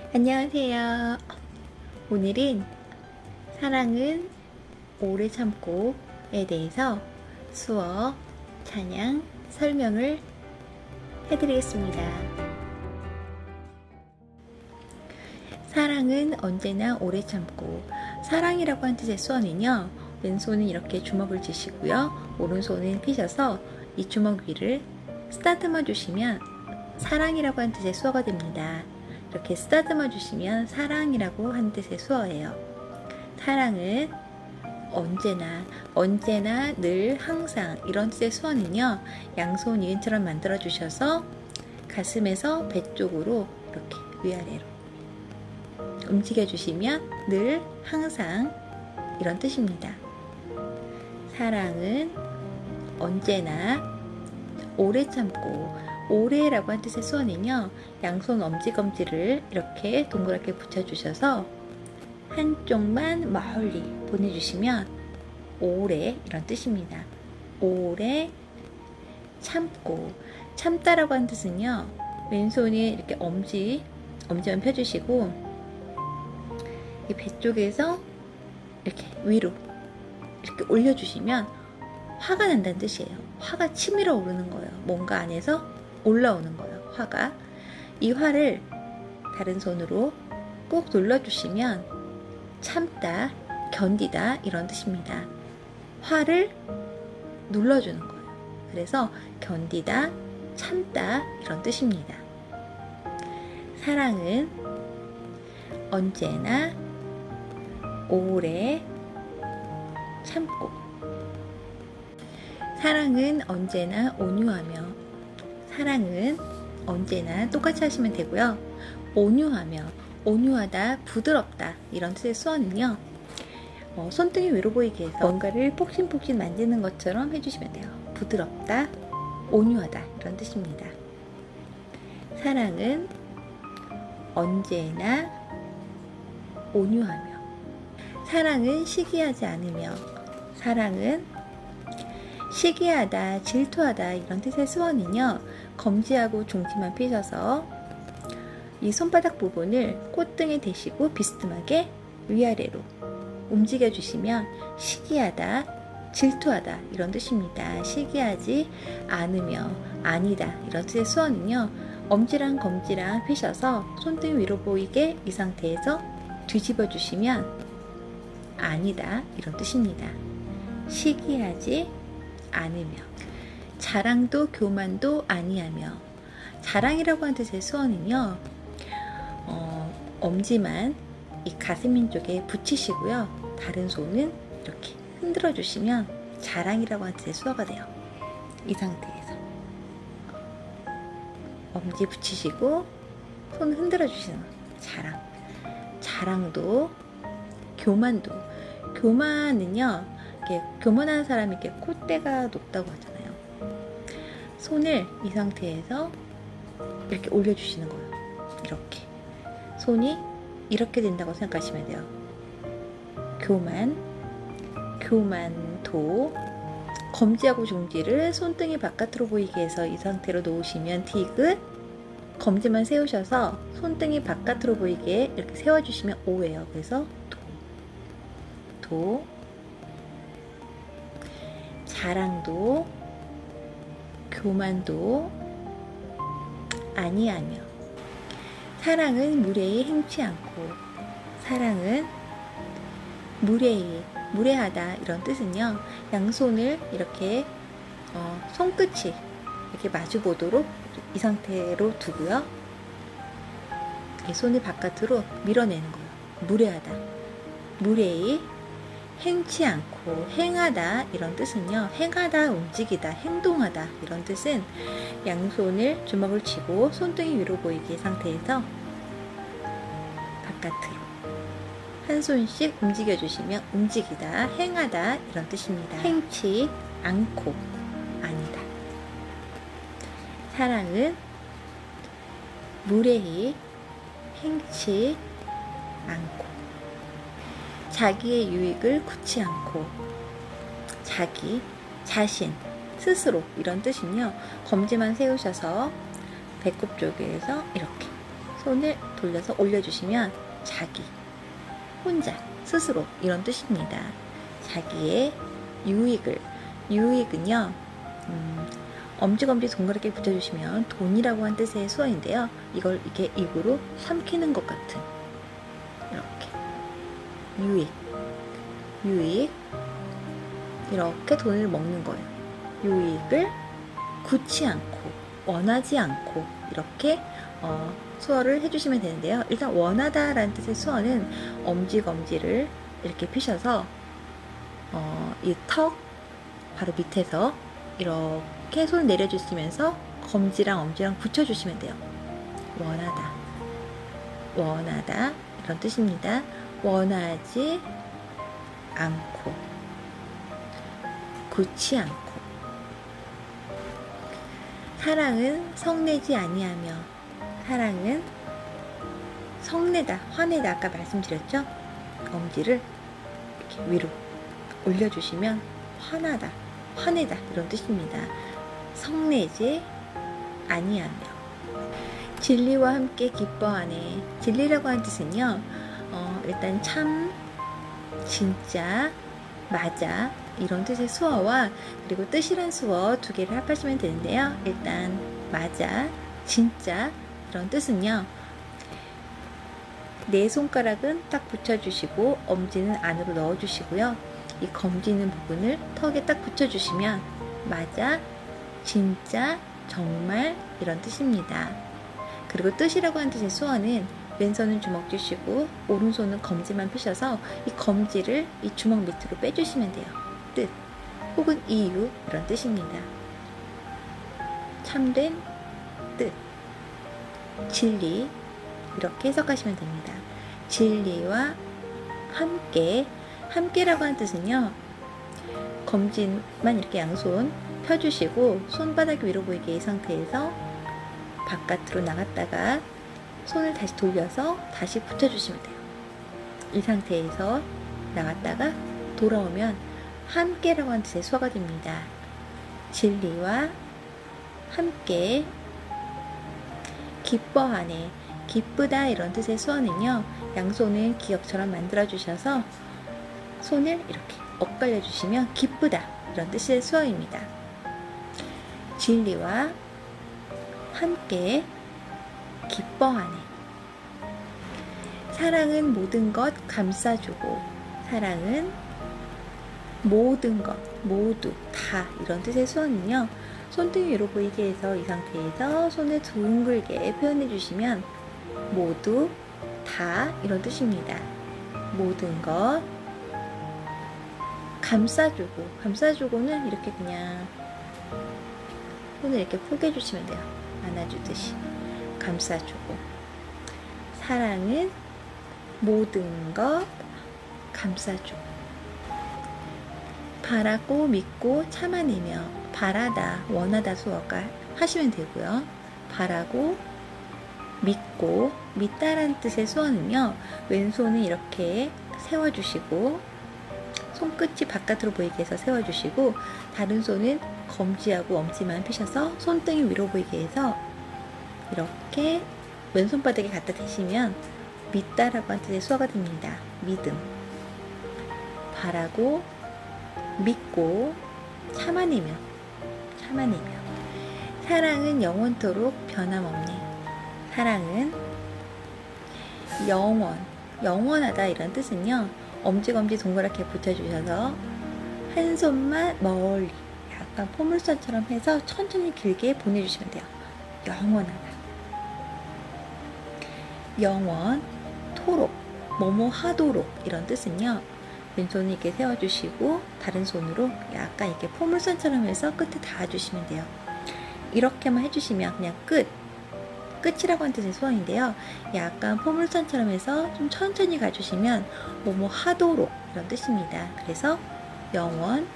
안녕하세요. 오늘은 사랑은 오래 참고에 대해서 수어, 찬양, 설명을 해드리겠습니다. 사랑은 언제나 오래 참고. 사랑이라고 한 뜻의 수어는요, 왼손은 이렇게 주먹을 쥐시고요, 오른손은 펴셔서 이 주먹 위를 쓰다듬어 주시면 사랑이라고 한 뜻의 수어가 됩니다. 이렇게 쓰다듬어 주시면 사랑이라고 한 뜻의 수어예요. 사랑은 언제나, 늘, 항상 이런 뜻의 수어는요, 양손 이은처럼 만들어 주셔서 가슴에서 배 쪽으로 이렇게 위아래로 움직여 주시면 늘, 항상 이런 뜻입니다. 사랑은 언제나 오래 참고. 오래라고 한 뜻의 수어는요, 양손 엄지검지를 이렇게 동그랗게 붙여주셔서 한쪽만 멀리 보내주시면 오래 이런 뜻입니다. 오래 참고. 참다라고 한 뜻은요, 왼손이 이렇게 엄지만 펴주시고 이 배 쪽에서 이렇게 위로 이렇게 올려주시면 화가 난다는 뜻이에요. 화가 치밀어 오르는 거예요. 뭔가 안에서 올라오는 거예요. 화가. 이 화를 다른 손으로 꾹 눌러주시면 참다, 견디다 이런 뜻입니다. 화를 눌러주는 거예요. 그래서 견디다, 참다 이런 뜻입니다. 사랑은 언제나 오래 참고. 사랑은 언제나 온유하며. 사랑은 언제나 똑같이 하시면 되고요. 온유하며, 온유하다, 부드럽다 이런 뜻의 수어는요, 손등이 위로 보이게 해서 뭔가를 폭신폭신 만지는 것처럼 해주시면 돼요. 부드럽다, 온유하다 이런 뜻입니다. 사랑은 언제나 온유하며. 사랑은 시기하지 않으며. 사랑은 시기하다, 질투하다 이런 뜻의 수어는요, 검지하고 종지만 펴셔서 이 손바닥 부분을 콧등에 대시고 비스듬하게 위아래로 움직여 주시면 시기하다, 질투하다 이런 뜻입니다. 시기하지 않으며, 아니다 이런 뜻의 수어는요, 엄지랑 검지랑 펴셔서 손등 위로 보이게 이 상태에서 뒤집어 주시면 아니다 이런 뜻입니다. 시기하지 않으며. 자랑도 교만도 아니하며. 자랑이라고 하는 뜻의 수어는요, 엄지만 이 가슴인 쪽에 붙이시고요, 다른 손은 이렇게 흔들어 주시면 자랑이라고 하는 뜻의 수어가 돼요. 이 상태에서 엄지 붙이시고 손 흔들어 주시는 자랑. 자랑도, 교만도. 교만은요, 이렇게 교만한 사람이 이렇게 콧대가 높다고 하잖아요. 손을 이 상태에서 이렇게 올려주시는 거예요. 이렇게 손이 이렇게 된다고 생각하시면 돼요. 교만도. 검지하고 종지를 손등이 바깥으로 보이게 해서 이 상태로 놓으시면 디귿. 검지만 세우셔서 손등이 바깥으로 보이게 이렇게 세워주시면 오예요. 그래서 도. 자랑도, 교만도 아니하며. 사랑은 무례히 행치 않고. 사랑은 무례하다 이런 뜻은요, 양손을 이렇게 손끝이 이렇게 마주 보도록 이 상태로 두고요, 이 손을 바깥으로 밀어내는 거예요. 무례하다. 무례히 행치 않고. 행하다 이런 뜻은요, 행하다, 움직이다, 행동하다 이런 뜻은 양손을 주먹을 쥐고 손등이 위로 보이게 상태에서 바깥으로 한 손씩 움직여 주시면 움직이다, 행하다 이런 뜻입니다. 행치 않고. 아니다. 사랑은 무례히 행치 않고. 자기의 유익을 구치 않고. 자신, 스스로 이런 뜻은요, 검지만 세우셔서 배꼽 쪽에서 이렇게 손을 돌려서 올려주시면 자기, 혼자, 스스로 이런 뜻입니다. 자기의 유익은요, 엄지검지 동그랗게 붙여주시면 돈이라고 한 뜻의 수어인데요. 이걸 이렇게 입으로 삼키는 것 같은, 이렇게 유익 이렇게 돈을 먹는 거예요. 유익을 굳지 않고 원하지 않고 이렇게 수어를 해주시면 되는데요. 일단 원하다 라는 뜻의 수어는 엄지검지를 이렇게 펴셔서 이 턱 바로 밑에서 이렇게 손 내려주시면서 검지랑 엄지랑 붙여주시면 돼요. 원하다 이런 뜻입니다. 원하지 않고 굳지 않고. 사랑은 성내지 아니하며. 사랑은 성내다, 화내다 아까 말씀드렸죠? 엄지를 이렇게 위로 올려주시면 화내다 이런 뜻입니다. 성내지 아니하며. 진리와 함께 기뻐하네. 진리라고 하는 뜻은요, 일단 참, 진짜, 맞아 이런 뜻의 수어와 그리고 뜻이란 수어 두 개를 합하시면 되는데요. 일단 맞아, 진짜 이런 뜻은요, 네 손가락은 딱 붙여주시고 엄지는 안으로 넣어주시고요. 이 검지는 부분을 턱에 딱 붙여주시면 맞아, 진짜, 정말 이런 뜻입니다. 그리고 뜻이라고 하는 뜻의 수어는 왼손은 주먹 쥐시고 오른손은 검지만 펴셔서 이 검지를 이 주먹 밑으로 빼주시면 돼요. 뜻 혹은 이유 이런 뜻입니다. 참된 뜻, 진리 이렇게 해석하시면 됩니다. 진리와 함께라고 하는 뜻은요, 검지만 이렇게 양손 펴주시고 손바닥 위로 보이게 이 상태에서 바깥으로 나갔다가 손을 다시 돌려서 다시 붙여주시면 돼요. 이 상태에서 나갔다가 돌아오면 함께라고 하는 뜻의 수어가 됩니다. 진리와 함께. 기뻐하네. 기쁘다 이런 뜻의 수어는요, 양손을 기역처럼 만들어 주셔서 손을 이렇게 엇갈려 주시면 기쁘다 이런 뜻의 수어입니다. 진리와 함께 기뻐하네. 사랑은 모든 것 감싸주고. 사랑은 모든 것, 모두, 다 이런 뜻의 수어는요, 손등 위로 보이게 해서 이 상태에서 손을 둥글게 표현해 주시면 모두, 다 이런 뜻입니다. 모든 것 감싸주고. 감싸주고는 이렇게 그냥 손을 이렇게 포개해 주시면 돼요. 안아주듯이 감싸주고. 사랑은 모든 것 감싸주고. 바라고 믿고 참아내며. 바라다, 원하다 수어가 하시면 되고요. 바라고 믿고. 믿다라는 뜻의 수어는요, 왼손을 이렇게 세워주시고 손끝이 바깥으로 보이게 해서 세워주시고 다른 손은 검지하고 엄지만 펴셔서 손등이 위로 보이게 해서 이렇게 왼손바닥에 갖다 대시면 믿다라고 하는 뜻의 수어가 됩니다. 믿음. 바라고 믿고 참아내며. 사랑은 영원토록 변함없네. 사랑은 영원하다 이런 뜻은요, 엄지검지 동그랗게 붙여주셔서 한 손만 멀리 약간 포물선처럼 해서 천천히 길게 보내주시면 돼요. 영원하다. 영원토록, 뭐뭐 하도록 이런 뜻은요, 왼손을 이렇게 세워주시고 다른 손으로 약간 이렇게 포물선처럼 해서 끝에 닿아주시면 돼요. 이렇게만 해주시면 그냥 끝이라고 하는 뜻의 수어인데요, 약간 포물선처럼 해서 좀 천천히 가주시면 뭐뭐 하도록 이런 뜻입니다. 그래서 영원토록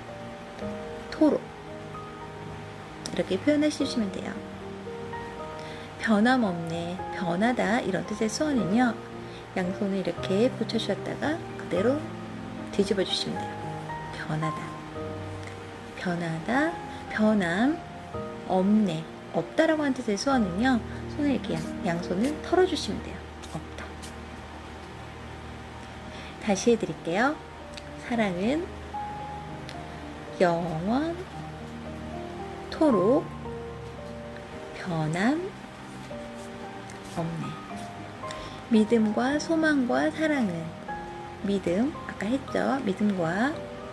이렇게 표현해주시면 돼요. 변함없네, 변하다 이런 뜻의 수어는요, 양손을 이렇게 붙여주셨다가 그대로 뒤집어 주시면 돼요. 변하다, 변함, 없네, 없다라고 하는 뜻의 수어는요, 손을 이렇게 양손을 털어주시면 돼요. 없다. 다시 해드릴게요. 사랑은 영원토록 변함 없네. 믿음과 소망과 사랑은, 믿음 아까 했죠. 믿음과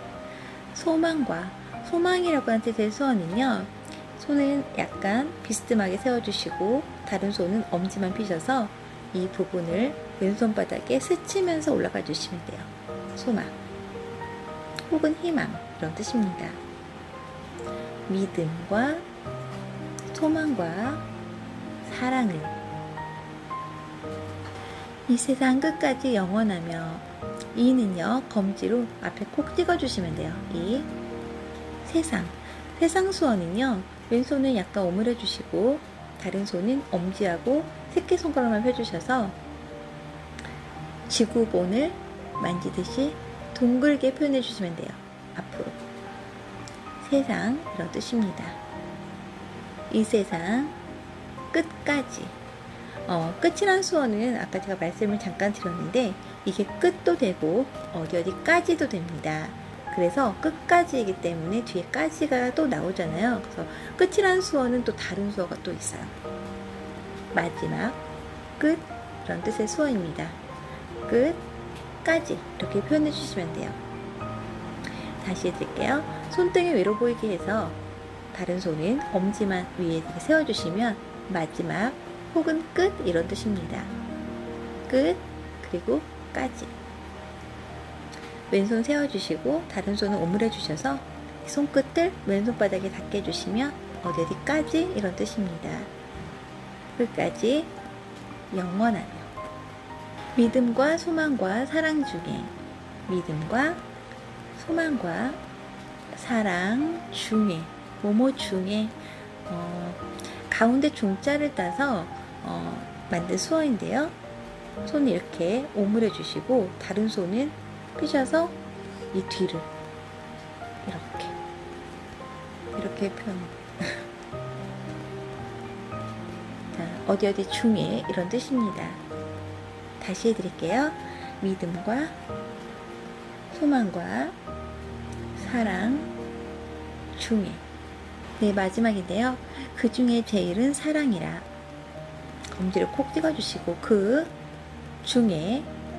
소망이라고 하는 뜻의 수어는요, 손은 약간 비스듬하게 세워주시고 다른 손은 엄지만 펴셔서 이 부분을 왼손바닥에 스치면서 올라가 주시면 돼요. 소망 혹은 희망, 이런 뜻입니다. 믿음과 소망과 사랑은 이 세상 끝까지 영원하며, 이는요 검지로 앞에 콕 찍어주시면 돼요. 이 세상 수어는요, 왼손은 약간 오므려 주시고 다른 손은 엄지하고 새끼손가락만 펴주셔서 지구본을 만지듯이 둥글게 표현해 주시면 돼요. 앞으로 세상, 이런 뜻입니다. 이 세상 끝까지. 끝이란 수어는 아까 제가 말씀을 잠깐 드렸는데 이게 끝도 되고 어디까지도 됩니다. 그래서 끝까지이기 때문에 뒤에 까지가 또 나오잖아요. 그래서 끝이란 수어는 또 다른 수어가 또 있어요. 마지막, 끝, 이런 뜻의 수어입니다. 끝까지 이렇게 표현해 주시면 돼요. 다시 해드릴게요. 손등이 외로 보이게 해서 다른 손은 엄지만 위에 세워주시면 마지막 혹은 끝, 이런 뜻입니다. 끝, 그리고 까지. 왼손 세워주시고 다른 손은 오므려 주셔서 손끝을 왼손바닥에 닿게 해주시면 어디까지, 이런 뜻입니다. 끝까지 영원하며. 믿음과 소망과 사랑 중에, 믿음과 소망과 사랑 중에, 뭐뭐 중에, 가운데 중자를 따서 만든 수어인데요. 손을 이렇게 오므려 주시고 다른 손은 펴셔서 이 뒤를 이렇게 표현. 자, 어디 중에, 이런 뜻입니다. 다시 해드릴게요. 믿음과 소망과 사랑 중에. 네, 마지막인데요. 그 중에 제일은 사랑이라. 검지를 콕 찍어주시고 그 중에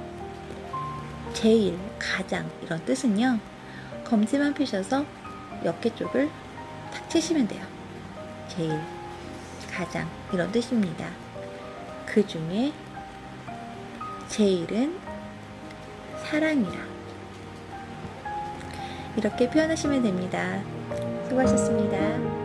제일, 가장, 이런 뜻은요, 검지만 펴셔서 어깨 쪽을 탁 치시면 돼요. 제일, 가장, 이런 뜻입니다. 그 중에 제일은 사랑이라. 이렇게 표현하시면 됩니다. 수고하셨습니다.